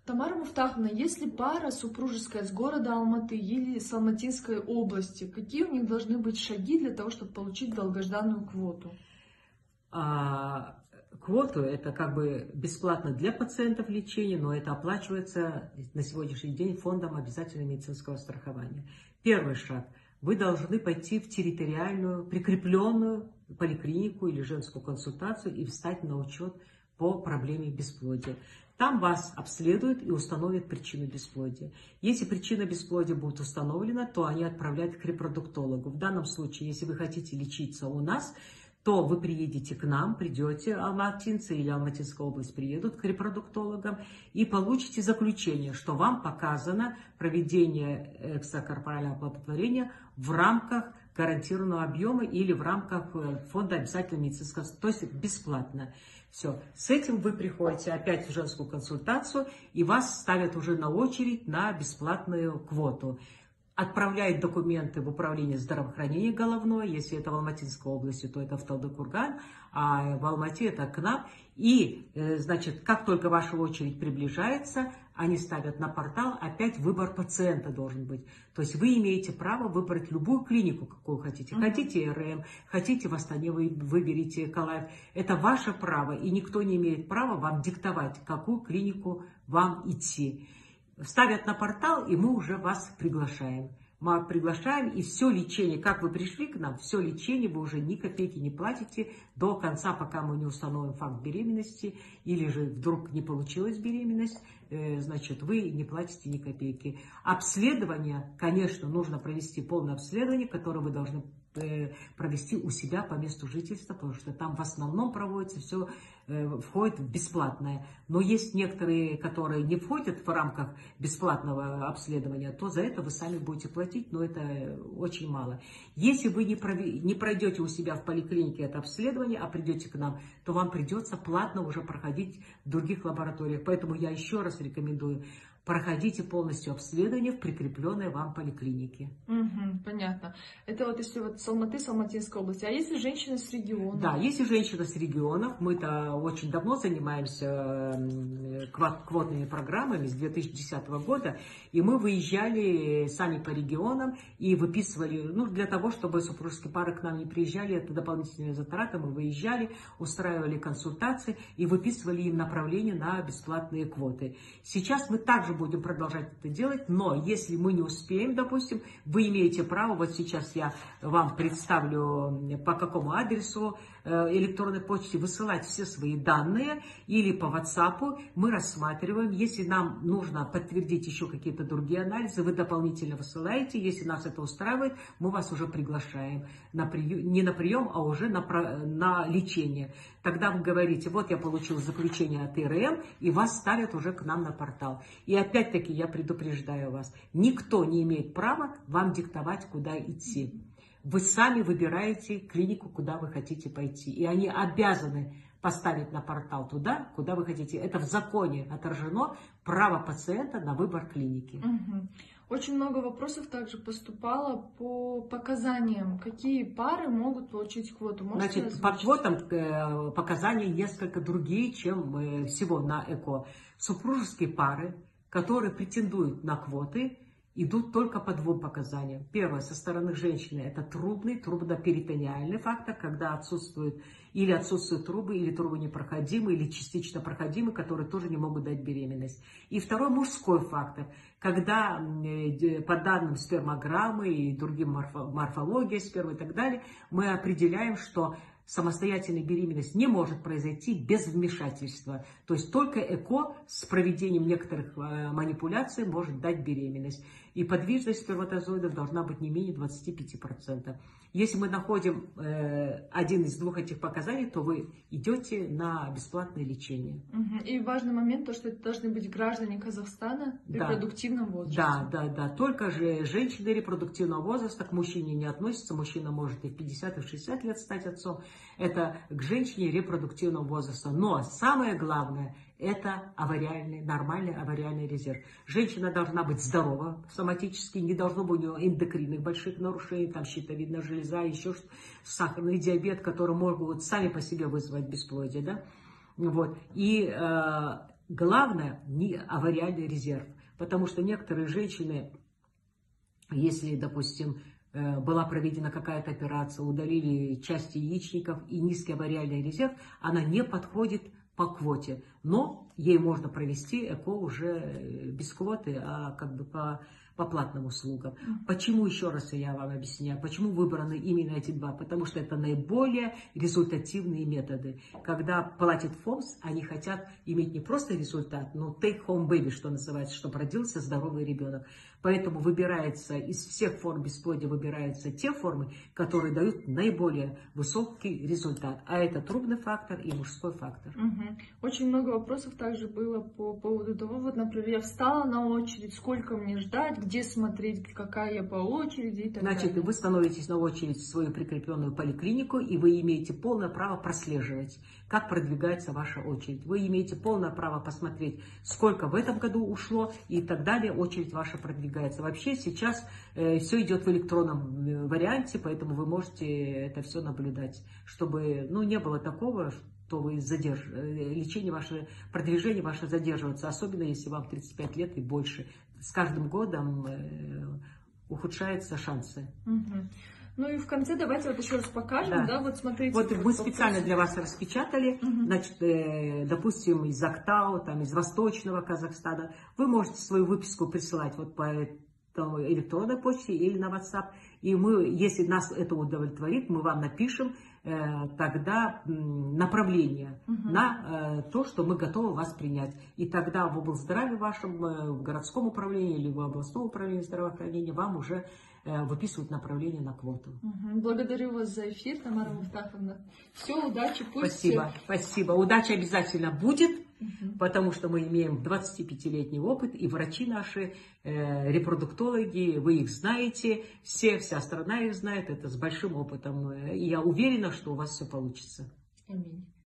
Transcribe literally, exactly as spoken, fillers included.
Тамара Муфтаховна, если пара супружеская с города Алматы или с Алматинской области, какие у них должны быть шаги для того, чтобы получить долгожданную квоту? А, квоту это как бы бесплатно для пациентов лечения, но это оплачивается на сегодняшний день фондом обязательного медицинского страхования. Первый шаг. Вы должны пойти в территориальную, прикрепленную поликлинику или женскую консультацию и встать на учет по проблеме бесплодия. Там вас обследуют и установят причину бесплодия. Если причина бесплодия будет установлена, то они отправляют к репродуктологу. В данном случае, если вы хотите лечиться у нас, то вы приедете к нам, придете, алматинцы или Алматинская область приедут к репродуктологам и получите заключение, что вам показано проведение экстракорпорального оплодотворения в рамках гарантированного объема или в рамках фонда обязательного медицинского, то есть бесплатно. Все. С этим вы приходите опять в женскую консультацию и вас ставят уже на очередь на бесплатную квоту. Отправляет документы в управление здравоохранения головное, если это в Алматинской области, то это в Талдыкурган, а в Алмате это к нам. И, значит, как только ваша очередь приближается, они ставят на портал, опять выбор пациента должен быть. То есть вы имеете право выбрать любую клинику, какую хотите. Хотите эр эм, хотите в Астане, вы выберите Эколайф. Это ваше право, и никто не имеет права вам диктовать, в какую клинику вам идти. Ставят на портал, и мы уже вас приглашаем. Мы приглашаем, и все лечение, как вы пришли к нам, все лечение вы уже ни копейки не платите до конца, пока мы не установим факт беременности, или же вдруг не получилась беременность, значит, вы не платите ни копейки. Обследование, конечно, нужно провести полное обследование, которое вы должны провести у себя по месту жительства, потому что там в основном проводится все, входит в бесплатное. Но есть некоторые, которые не входят в рамках бесплатного обследования, то за это вы сами будете платить, но это очень мало. Если вы не, прови, не пройдете у себя в поликлинике это обследование, а придете к нам, то вам придется платно уже проходить в других лабораториях. Поэтому я еще раз рекомендую: проходите полностью обследование в прикрепленной вам поликлинике. Угу, понятно. Это вот если вот с Алматы, с Алматинской области. А если женщина с региона? Да, если женщина с регионов, мы-то очень давно занимаемся квотными программами с две тысячи десятого года, и мы выезжали сами по регионам и выписывали, ну, для того, чтобы супружеские пары к нам не приезжали, это дополнительные затраты, мы выезжали, устраивали консультации и выписывали им направление на бесплатные квоты. Сейчас мы также будем продолжать это делать, но если мы не успеем, допустим, вы имеете право, вот сейчас я вам представлю, по какому адресу электронной почте высылать все свои данные, или по WhatsApp мы рассматриваем. Если нам нужно подтвердить еще какие-то другие анализы, вы дополнительно высылаете. Если нас это устраивает, мы вас уже приглашаем на прием, не на прием, а уже на, на лечение. Тогда вы говорите: вот я получил заключение от эр эм, и вас ставят уже к нам на портал. И опять-таки я предупреждаю вас: никто не имеет права вам диктовать, куда идти. Вы сами выбираете клинику, куда вы хотите пойти. И они обязаны поставить на портал туда, куда вы хотите. Это в законе отражено, право пациента на выбор клиники. Угу. Очень много вопросов также поступало по показаниям. Какие пары могут получить квоту? Можете Значит, по квотам показания несколько другие, чем всего на ЭКО. Супружеские пары, которые претендуют на квоты, идут только по двум показаниям. Первое, со стороны женщины, это трубный, трубно-перитониальный фактор, когда отсутствует или отсутствуют трубы, или трубы непроходимы, или частично проходимы, которые тоже не могут дать беременность. И второй, мужской фактор, когда по данным спермограммы и другим морфо, морфологии спермы и так далее, мы определяем, что самостоятельная беременность не может произойти без вмешательства. То есть только ЭКО с проведением некоторых манипуляций может дать беременность. И подвижность сперматозоидов должна быть не менее двадцати пяти процентов. Если мы находим э, один из двух этих показаний, то вы идете на бесплатное лечение. Угу. И важный момент, то, что это должны быть граждане Казахстана в да. репродуктивном возрасте. Да, да, да. Только же женщины репродуктивного возраста к мужчине не относятся. Мужчина может и в пятьдесят, и в шестьдесят лет стать отцом. Это к женщине репродуктивного возраста. Но самое главное – это авариальный, нормальный авариальный резерв. Женщина должна быть здорова соматически, не должно быть у нее эндокринных больших нарушений, там щитовидная железа, еще что-то, сахарный диабет, который могут сами по себе вызвать бесплодие. Да? Вот. И э, главное не авариальный резерв, потому что некоторые женщины, если, допустим, была проведена какая-то операция, удалили часть яичников и низкий авариальный резерв, она не подходит по квоте, но ей можно провести ЭКО уже без квоты, а как бы по, по платным услугам. Почему, еще раз я вам объясняю, почему выбраны именно эти два? Потому что это наиболее результативные методы. Когда платит ФОМС, они хотят иметь не просто результат, но take home baby, что называется, чтобы родился здоровый ребенок. Поэтому выбирается, из всех форм бесплодия выбираются те формы, которые дают наиболее высокий результат. А это трубный фактор и мужской фактор. Угу. Очень много вопросов также было по поводу того, вот, например, я встала на очередь, сколько мне ждать, где смотреть, какая я по очереди и так Значит, далее. вы становитесь на очередь в свою прикрепленную поликлинику, и вы имеете полное право прослеживать, как продвигается ваша очередь. Вы имеете полное право посмотреть, сколько в этом году ушло, и так далее, очередь ваша продвигается. Вообще сейчас э, все идет в электронном варианте, поэтому вы можете это все наблюдать, чтобы ну, не было такого, что вы задерж... лечение ваше, продвижение ваше задерживается, особенно если вам тридцать пять лет и больше. С каждым годом э, ухудшаются шансы. Угу. Ну и в конце давайте вот еще раз покажем, да, да вот смотрите. Вот мы специально для вас распечатали, угу. Значит, э, допустим, из Актау, там, из Восточного Казахстана. Вы можете свою выписку присылать вот по электронной почте или на WhatsApp. И мы, если нас это удовлетворит, мы вам напишем э, тогда э, направление угу. на э, то, что мы готовы вас принять. И тогда в облздраве вашем, э, в городском управлении или в областном управлении здравоохранения вам уже э, выписывают направление на квоту. Угу. Благодарю вас за эфир, Тамара Муфтаховна. Все, удачи. Пусть... Спасибо, спасибо. Удача обязательно будет. Потому что мы имеем двадцатипятилетний опыт, и врачи наши, э, репродуктологи, вы их знаете, все, вся страна их знает, это с большим опытом. И я уверена, что у вас все получится. Аминь.